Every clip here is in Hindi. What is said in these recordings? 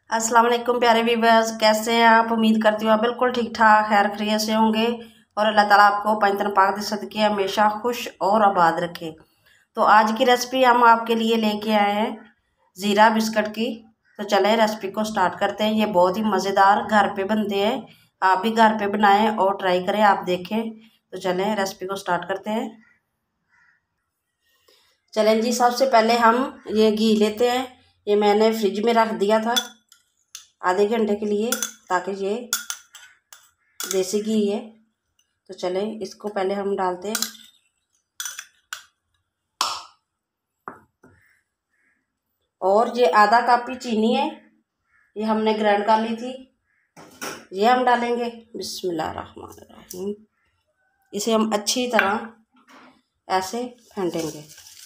अस्सलाम वालेकुम प्यारे व्यूअर्स, कैसे हैं आप। उम्मीद करती हूँ आप बिल्कुल ठीक ठाक खैर खैरियत से होंगे और अल्लाह ताला आपको पंजतन पाक दे सदके हमेशा खुश और आबाद रखे। तो आज की रेसिपी हम आपके लिए लेके आए हैं ज़ीरा बिस्किट की। तो चलें रेसिपी को स्टार्ट करते हैं। ये बहुत ही मज़ेदार घर पे बनते हैं, आप भी घर पे बनाएं और ट्राई करें, आप देखें। तो चलें रेसिपी को स्टार्ट करते हैं। चलें जी, सबसे पहले हम ये घी लेते हैं। ये मैंने फ्रिज में रख दिया था आधे घंटे के लिए, ताकि ये देसी घी है। तो चलें इसको पहले हम डालते हैं। और ये आधा कप ही चीनी है, ये हमने ग्राइंड कर ली थी, ये हम डालेंगे। बिस्मिल्लाहिर्रहमानिर्रहीम। इसे हम अच्छी तरह ऐसे फेंटेंगे।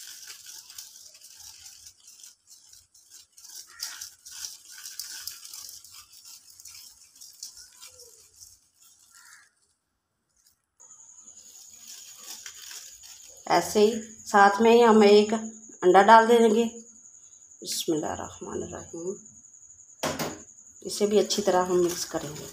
ऐसे ही साथ में ही हम एक अंडा डाल देंगे। बिस्मिल्लाहिर्रहमानिर्रहीम। इसे भी अच्छी तरह हम मिक्स करेंगे।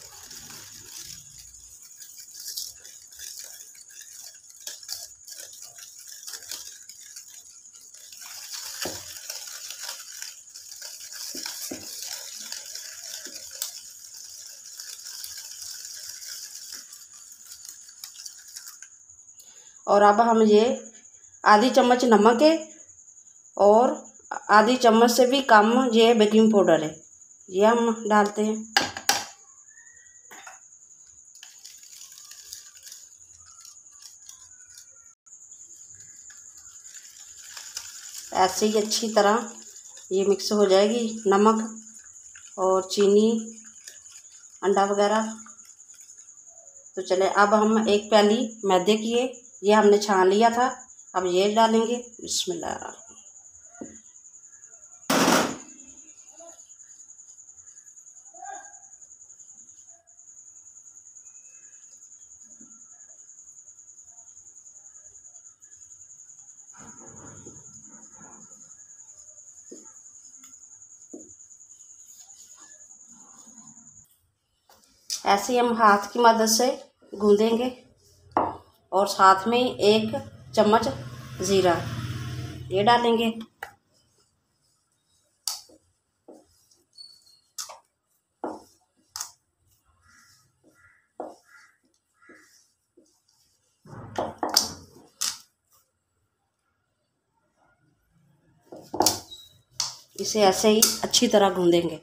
और अब हम ये आधी चम्मच नमक है और आधी चम्मच से भी कम ये बेकिंग पाउडर है, ये हम डालते हैं। ऐसे ही अच्छी तरह ये मिक्स हो जाएगी, नमक और चीनी अंडा वगैरह। तो चले अब हम एक प्याली मैदे की है, ये हमने छान लिया था, अब ये डालेंगे। बिस्मिल्लाह। ऐसे हम हाथ की मदद से गूंदेंगे और साथ में एक चम्मच ज़ीरा ये डालेंगे। इसे ऐसे ही अच्छी तरह गूंदेंगे।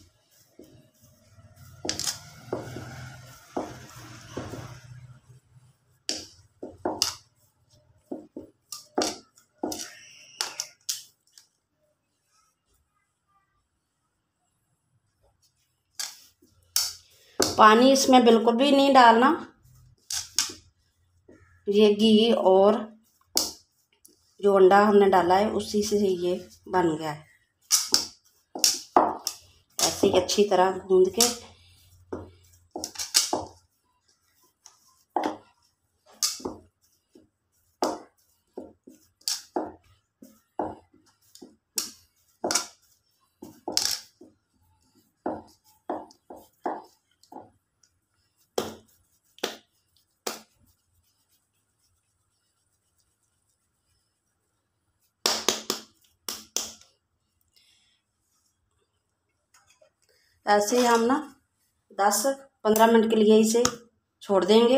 पानी इसमें बिल्कुल भी नहीं डालना, ये घी और जो अंडा हमने डाला है उसी से ये बन गया है। ऐसे ही अच्छी तरह गूंद के ऐसे ही हम ना 10-15 मिनट के लिए इसे छोड़ देंगे।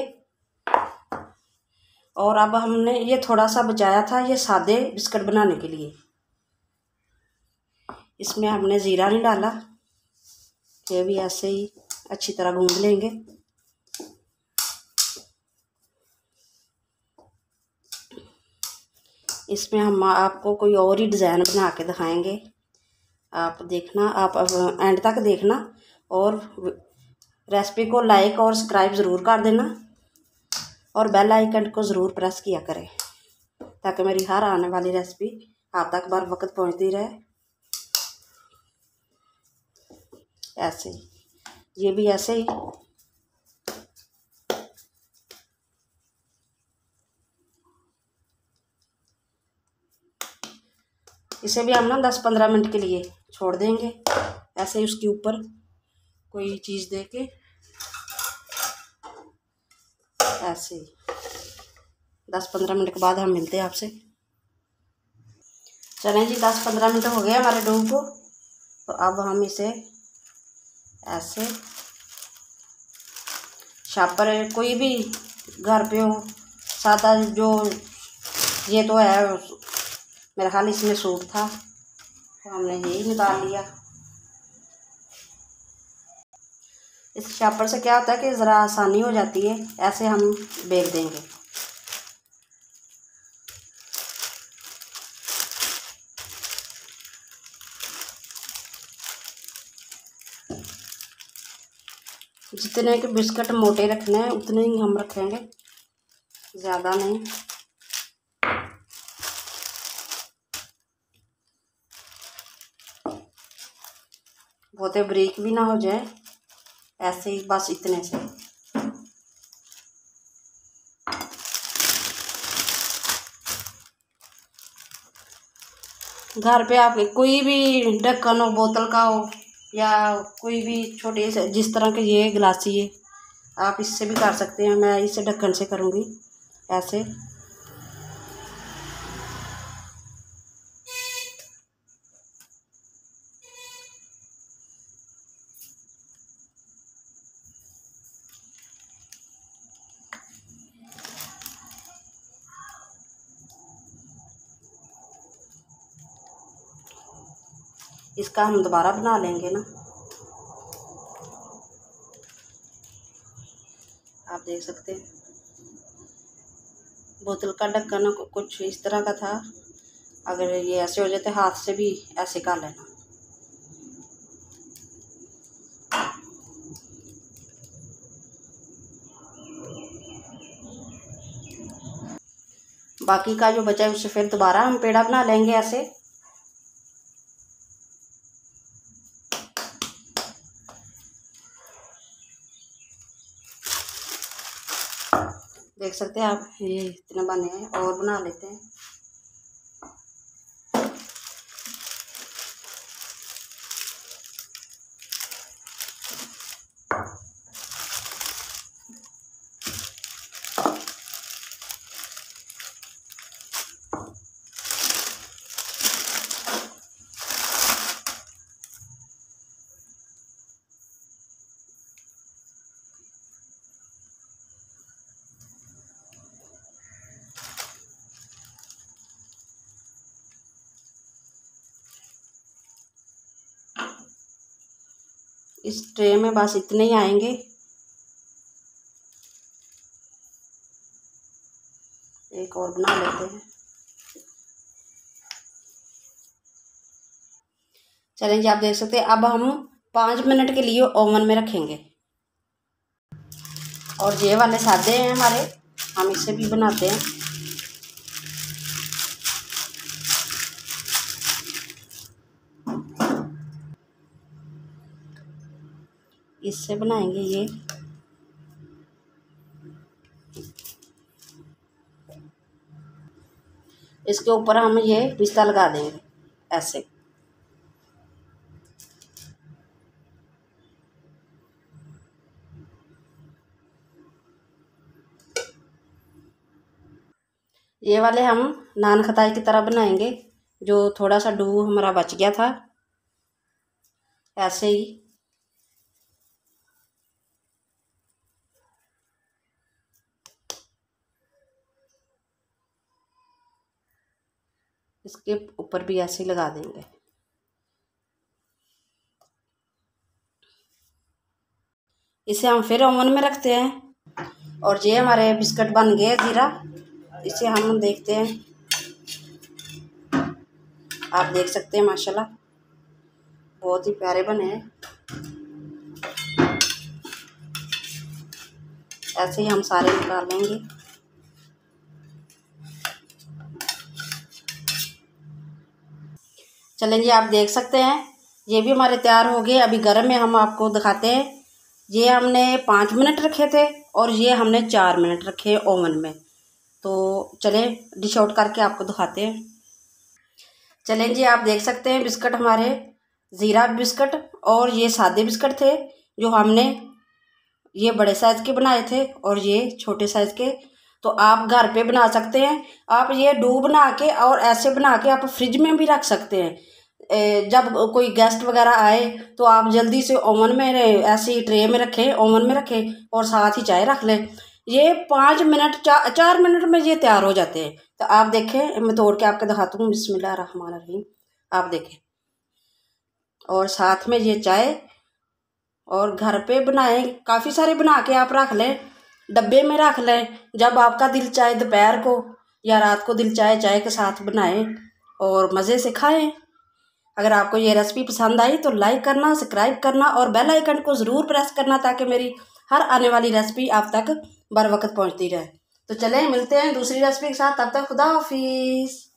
और अब हमने ये थोड़ा सा बचाया था ये सादे बिस्किट बनाने के लिए, इसमें हमने ज़ीरा नहीं डाला, ये भी ऐसे ही अच्छी तरह गूंद लेंगे। इसमें हम आपको कोई और ही डिज़ाइन बना के दिखाएंगे, आप देखना, आप एंड तक देखना और रेसिपी को लाइक और सब्सक्राइब ज़रूर कर देना और बेल आइकन को ज़रूर प्रेस किया करें, ताकि मेरी हर आने वाली रेसिपी आप तक बर वक्त पहुंचती रहे। ऐसे ही ये भी ऐसे ही इसे भी हम ना 10-15 मिनट के लिए छोड़ देंगे ऐसे ही उसके ऊपर कोई चीज़ दे के ऐसे ही 10-15 मिनट के बाद हम मिलते हैं आपसे। चलें जी, 10-15 मिनट हो गए हमारे डो को। तो अब हम इसे ऐसे शापर कोई भी घर पे हो सादा, जो ये तो है मेरा ख्याल इसमें सूट था तो हमने यही निकाल लिया। इस शापर से क्या होता है कि ज़रा आसानी हो जाती है। ऐसे हम बेल देंगे। जितने के बिस्किट मोटे रखने हैं उतने ही हम रखेंगे, ज़्यादा नहीं। बहुत बारीक भी ना हो जाए, ऐसे ही बस इतने से। घर पे आप कोई भी ढक्कन हो, बोतल का हो या कोई भी छोटे से, जिस तरह के ये गिलासी है, आप इससे भी कर सकते हैं। मैं इसे ढक्कन से करूँगी ऐसे। इसका हम दोबारा बना लेंगे ना। आप देख सकते हैं बोतल का ढक्कन कुछ इस तरह का था। अगर ये ऐसे हो जाए तो हाथ से भी ऐसे कर लेना। बाकी का जो बचा है उससे फिर दोबारा हम पेड़ा बना लेंगे ऐसे। देख सकते हैं आप, ये इतने बने हैं और बना लेते हैं। इस ट्रे में बस इतने ही आएंगे। एक और बना लेते हैं। चलें जी, आप देख सकते हैं। अब हम 5 मिनट के लिए ओवन में रखेंगे। और ये वाले सादे हैं हमारे, हम इसे भी बनाते हैं। इससे बनाएंगे ये। इसके ऊपर हम ये पिस्ता लगा देंगे ऐसे। ये वाले हम नान खताई की तरह बनाएंगे। जो थोड़ा सा डो हमारा बच गया था ऐसे ही। इसके ऊपर भी ऐसे ही लगा देंगे। इसे हम फिर ओवन में रखते हैं। और ये हमारे बिस्किट बन गए जीरा। इसे हम देखते हैं। आप देख सकते हैं माशाल्लाह बहुत ही प्यारे बने हैं। ऐसे ही हम सारे निकाल लेंगे। चलें जी, आप देख सकते हैं ये भी हमारे तैयार हो गए। अभी गर्म में हम आपको दिखाते हैं। ये हमने 5 मिनट रखे थे और ये हमने 4 मिनट रखे ओवन में। तो चलें डिश आउट करके आपको दिखाते हैं। चलें जी, आप देख सकते हैं बिस्किट हमारे ज़ीरा बिस्किट और ये सादे बिस्किट थे जो हमने ये बड़े साइज़ के बनाए थे और ये छोटे साइज़ के। तो आप घर पे बना सकते हैं। आप ये डो बना के और ऐसे बना के आप फ्रिज में भी रख सकते हैं। जब कोई गेस्ट वगैरह आए तो आप जल्दी से ओवन में ऐसी ट्रे में रखें, ओवन में रखें और साथ ही चाय रख लें। ये 5 मिनट 4 मिनट में ये तैयार हो जाते हैं। तो आप देखें, मैं तोड़ के आपके दिखाती हूँ। बिस्मिल्लाहिर्रहमानिर्रहीम। आप देखें, और साथ में ये चाय। और घर पे बनाएं, काफ़ी सारे बना के आप रख लें, डब्बे में रख लें। जब आपका दिल चाहे दोपहर को या रात को दिल चाहे, चाय के साथ बनाएं और मज़े से खाएं। अगर आपको ये रेसिपी पसंद आई तो लाइक करना, सब्सक्राइब करना और बेल आइकन को ज़रूर प्रेस करना ताकि मेरी हर आने वाली रेसिपी आप तक बर वक्त पहुँचती रहे। तो चलें, मिलते हैं दूसरी रेसिपी के साथ। तब तक खुदा हाफिज़।